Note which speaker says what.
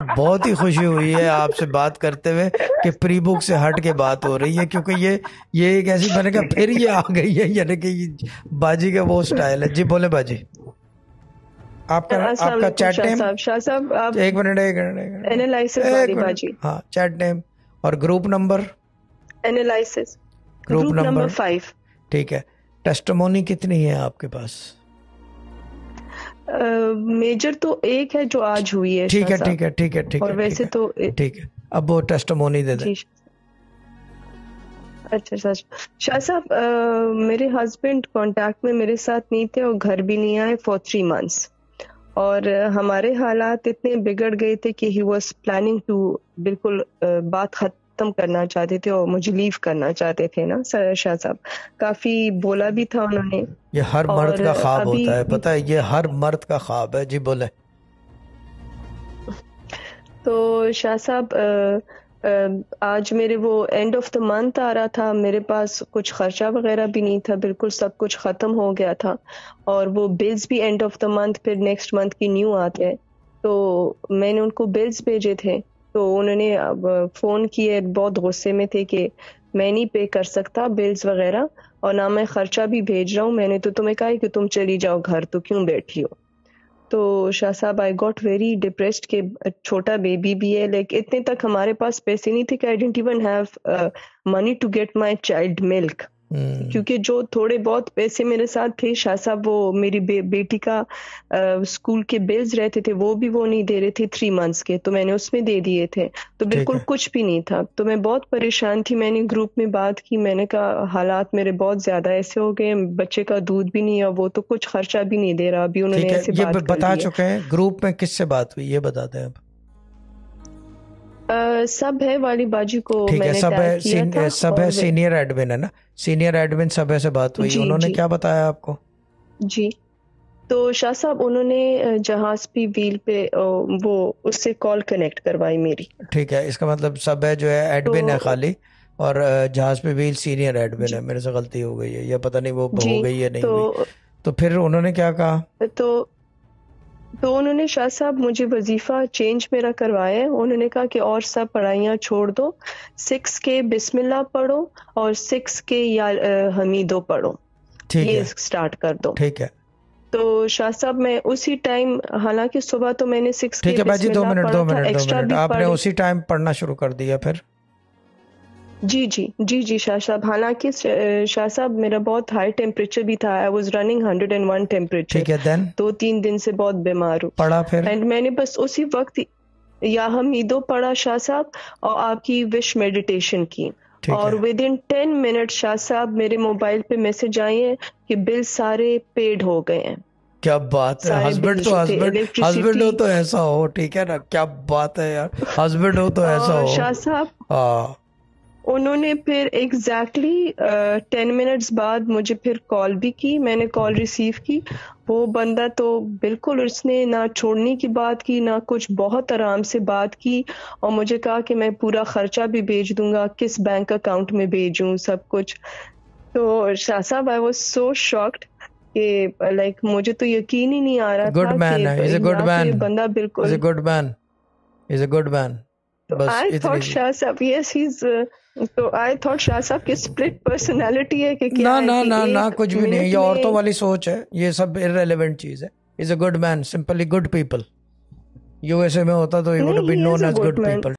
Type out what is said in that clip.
Speaker 1: बहुत ही खुशी हुई है आपसे बात करते हुए कि प्री बुक से हट के बात हो रही है, क्योंकि ये एक ऐसी, मैंने कहा फिर ये आ गई है, यानी कि बाजी का वो स्टाइल है। जी बोले बाजी। आपका चैट नेम।
Speaker 2: शाह साहब आप
Speaker 1: एक मिनट एक मिनट
Speaker 2: एनालिसिस
Speaker 1: एक
Speaker 2: वाली
Speaker 1: मिनट।
Speaker 2: बाजी।
Speaker 1: हाँ, चैट नेम और group number.
Speaker 2: Analysis
Speaker 1: group
Speaker 2: group number
Speaker 1: number
Speaker 2: 5।
Speaker 1: ठीक है। टेस्टिमोनी कितनी है आपके पास?
Speaker 2: मेजर तो एक है जो आज हुई है
Speaker 1: ठीक
Speaker 2: शाह
Speaker 1: है
Speaker 2: साहब,
Speaker 1: ठीक है ठीक है ठीक
Speaker 2: और
Speaker 1: है ठीक
Speaker 2: वैसे
Speaker 1: है
Speaker 2: तो
Speaker 1: ठीक है। अब वो टेस्टिमोनी दे दें।
Speaker 2: जी अच्छा शाह साहब, मेरे हस्बैंड कांटेक्ट में मेरे साथ नहीं थे और घर भी नहीं आए फॉर 3 मंथ्स, और हमारे हालात इतने बिगड़ गए थे कि ही वाज प्लानिंग टू, बिल्कुल बात खत्म करना चाहते थे और मुझे लीव करना चाहते थे ना शाह साहब। काफी बोला भी था उन्होंने।
Speaker 1: ये हर मर्द
Speaker 2: और
Speaker 1: का ख्वाब
Speaker 2: अभी
Speaker 1: होता है, पता है, ये हर मर्द का ख्वाब है। जी बोले।
Speaker 2: तो शाह साहब, आज मेरे वो एंड ऑफ द मंथ आ रहा था, मेरे पास कुछ खर्चा वगैरह भी नहीं था, बिल्कुल सब कुछ ख़त्म हो गया था, और वो बिल्स भी एंड ऑफ द मंथ फिर नेक्स्ट मंथ की न्यू आते हैं। तो मैंने उनको बिल्स भेजे थे, तो उन्होंने अब फ़ोन किए, बहुत गुस्से में थे कि मैं नहीं पे कर सकता बिल्स वगैरह, और ना मैं खर्चा भी भेज रहा हूँ, मैंने तो तुम्हें कहा है कि तुम चली जाओ घर, तो क्यों बैठी हो। तो शाह साहब आई गॉट वेरी डिप्रेस्ड कि छोटा बेबी भी है, लाइक इतने तक हमारे पास पैसे नहीं थे कि I didn't even have money to get my child milk, क्योंकि जो थोड़े बहुत पैसे मेरे साथ थे शाह साहब, वो मेरी बेटी का स्कूल के बिल्स रहते थे, वो भी वो नहीं दे रहे थे 3 मंथ्स के, तो मैंने उसमें दे दिए थे, तो
Speaker 1: ठीक
Speaker 2: बिल्कुल
Speaker 1: है
Speaker 2: कुछ भी नहीं था। तो मैं बहुत परेशान थी, मैंने ग्रुप में बात की, मैंने कहा हालात मेरे बहुत ज्यादा ऐसे हो गए, बच्चे का दूध भी नहीं है, वो तो कुछ खर्चा भी नहीं दे रहा, अभी
Speaker 1: ठीक
Speaker 2: उन्होंने
Speaker 1: है।
Speaker 2: ऐसे
Speaker 1: ये
Speaker 2: बात कर
Speaker 1: बता
Speaker 2: दी है।
Speaker 1: चुके हैं ग्रुप में किससे बात हुई, ये बताते हैं अब।
Speaker 2: सब है वाली बाजी को
Speaker 1: ठीक है,
Speaker 2: मैंने
Speaker 1: सब
Speaker 2: टैग
Speaker 1: है
Speaker 2: किया था,
Speaker 1: सब है,
Speaker 2: और
Speaker 1: सीनियर एडमिन है ना, सीनियर एडमिन सब है से बात हुई,
Speaker 2: जी
Speaker 1: उन्होंने
Speaker 2: जी
Speaker 1: क्या बताया आपको?
Speaker 2: जी। तो शाह साहब उन्होंने जहाज पे व्हील पे वो उससे कॉल कनेक्ट करवाई मेरी।
Speaker 1: ठीक है, इसका मतलब सब है जो है
Speaker 2: तो
Speaker 1: एडमिन है खाली, और जहाज पे भी सीनियर एडमिन है।
Speaker 2: जी
Speaker 1: मेरे से गलती हो गई है, या पता नहीं वो
Speaker 2: जी।
Speaker 1: हो गई है नहीं
Speaker 2: तो
Speaker 1: हुई। तो फिर उन्होंने क्या कहा?
Speaker 2: तो तो उन्होंने शाह साहब मुझे वजीफा चेंज मेरा करवाया है, उन्होंने कहा कि और सब पढ़ाइयाँ छोड़ दो, 6 के बिस्मिल्लाह पढ़ो और 6 के या हमीदो पढ़ो,
Speaker 1: ठीक
Speaker 2: ये
Speaker 1: है
Speaker 2: स्टार्ट कर दो।
Speaker 1: ठीक है
Speaker 2: तो शाह साहब मैं उसी टाइम, हालांकि सुबह तो मैंने 6
Speaker 1: ठीक
Speaker 2: के
Speaker 1: है बाजी, दो
Speaker 2: बिस्मिल्लाह
Speaker 1: मिनट
Speaker 2: पढ़ा
Speaker 1: दो
Speaker 2: था,
Speaker 1: मिनट दो
Speaker 2: एक्स्ट्रा
Speaker 1: मिनट
Speaker 2: भी
Speaker 1: आपने
Speaker 2: पढ़।
Speaker 1: उसी टाइम पढ़ना शुरू कर दिया फिर?
Speaker 2: जी जी जी जी शाह साहब, हालांकि शाह साहब मेरा बहुत हाई टेम्परेचर भी था, आई वाज रनिंग 101 टेम्परेचर,
Speaker 1: ठीक है, देन
Speaker 2: 2-3 दिन से बहुत बीमार हूँ।
Speaker 1: पढ़ा फिर?
Speaker 2: एंड मैंने बस उसी वक्त या हमीदो पढ़ा शाह साहब, और आपकी विश मेडिटेशन की,
Speaker 1: ठीक
Speaker 2: और
Speaker 1: है।
Speaker 2: विद इन 10 मिनट शाह साहब मेरे मोबाइल पे मैसेज आए हैं कि बिल सारे पेड हो गए हैं,
Speaker 1: क्या बात है,
Speaker 2: सारे
Speaker 1: हस्बैंड
Speaker 2: बिल्स
Speaker 1: तो
Speaker 2: जो थे
Speaker 1: हस्बैंड, हस्बैंड
Speaker 2: इलेक्ट्रिसिटी।
Speaker 1: हो तो ऐसा हो, ठीक है ना, क्या बात है यार, हस्बैंड हो तो ऐसा
Speaker 2: और
Speaker 1: हो।
Speaker 2: शाह साहब
Speaker 1: हाँ।
Speaker 2: उन्होंने फिर एग्जैक्टली 10 मिनट्स बाद मुझे फिर कॉल भी की, मैंने कॉल रिसीव की, वो बंदा तो बिल्कुल, उसने ना छोड़ने की बात की ना कुछ, बहुत आराम से बात की, और मुझे कहा कि मैं पूरा खर्चा भी भेज दूंगा, किस बैंक अकाउंट में भेजूं, सब कुछ। तो शाह साहब आई वाज सो शॉक्ड कि लाइक मुझे तो यकीन ही नहीं आ रहा
Speaker 1: गुड
Speaker 2: था कि
Speaker 1: मैन है, इज ए गुड
Speaker 2: या तो
Speaker 1: मैन,
Speaker 2: ये बंदा
Speaker 1: इज ए
Speaker 2: बिल्कुल।
Speaker 1: Good man, is a good man.
Speaker 2: तो
Speaker 1: बस
Speaker 2: आई
Speaker 1: इतनी
Speaker 2: थॉट
Speaker 1: सी।
Speaker 2: शाह साहब यस ही इज, तो आई थॉट शाह साहब की स्प्लिट पर्सनालिटी है कि क्या
Speaker 1: ना
Speaker 2: है
Speaker 1: ना
Speaker 2: कि
Speaker 1: ना ना,
Speaker 2: एक
Speaker 1: कुछ भी नहीं है,
Speaker 2: मिनट
Speaker 1: ये औरतों
Speaker 2: में।
Speaker 1: वाली सोच है, ये सब इररेलेवेंट चीज है। Is a good man, simply good people. USA में होता तो ही वुड
Speaker 2: नहीं,
Speaker 1: be
Speaker 2: he is
Speaker 1: known
Speaker 2: a
Speaker 1: as
Speaker 2: good
Speaker 1: good
Speaker 2: man.
Speaker 1: People.